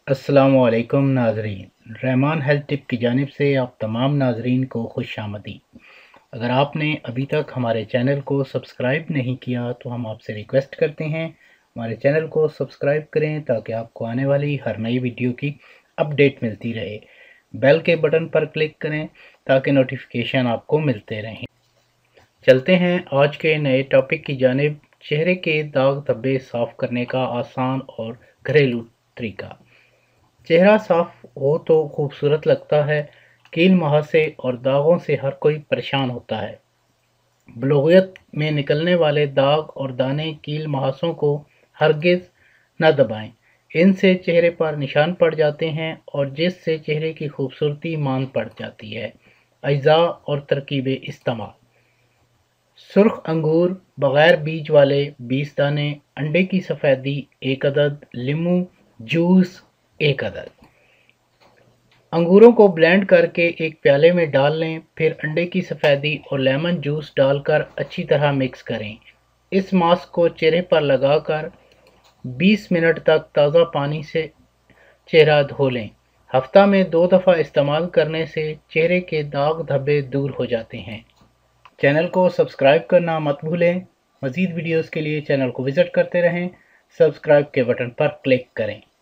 अस्सलामुअलैकुम नाजरीन, Rahman health tip की जानिब से आप तमाम नाजरीन को खुश आमदी। अगर आपने अभी तक हमारे चैनल को सब्सक्राइब नहीं किया तो हम आपसे रिक्वेस्ट करते हैं हमारे चैनल को सब्सक्राइब करें ताकि आपको आने वाली हर नई वीडियो की अपडेट मिलती रहे। बेल के बटन पर क्लिक करें ताकि नोटिफिकेशन आपको मिलते रहें। चलते हैं आज के नए टॉपिक की जानिब। चेहरे के दाग धब्बे साफ करने का आसान और घरेलू तरीका। चेहरा साफ हो तो खूबसूरत लगता है। कील मुहासे और दागों से हर कोई परेशान होता है। बलूगियत में निकलने वाले दाग और दाने कील मुहासों को हरगिज न दबाएं। इनसे चेहरे पर निशान पड़ जाते हैं और जिससे चेहरे की खूबसूरती मान पड़ जाती है। अज्जा और तरकीबें इस्तेमाल। सुर्ख अंगूर बगैर बीज वाले 20 दाने, अंडे की सफ़ेदी 1 अदद, लीमू जूस 1 अदद। अंगूरों को ब्लेंड करके एक प्याले में डाल लें, फिर अंडे की सफ़ेदी और लेमन जूस डालकर अच्छी तरह मिक्स करें। इस मास्क को चेहरे पर लगाकर 20 मिनट तक ताज़ा पानी से चेहरा धो लें। हफ्ता में 2 दफ़ा इस्तेमाल करने से चेहरे के दाग धब्बे दूर हो जाते हैं। चैनल को सब्सक्राइब करना मत भूलें। मज़ीद वीडियोज़ के लिए चैनल को विज़िट करते रहें। सब्सक्राइब के बटन पर क्लिक करें।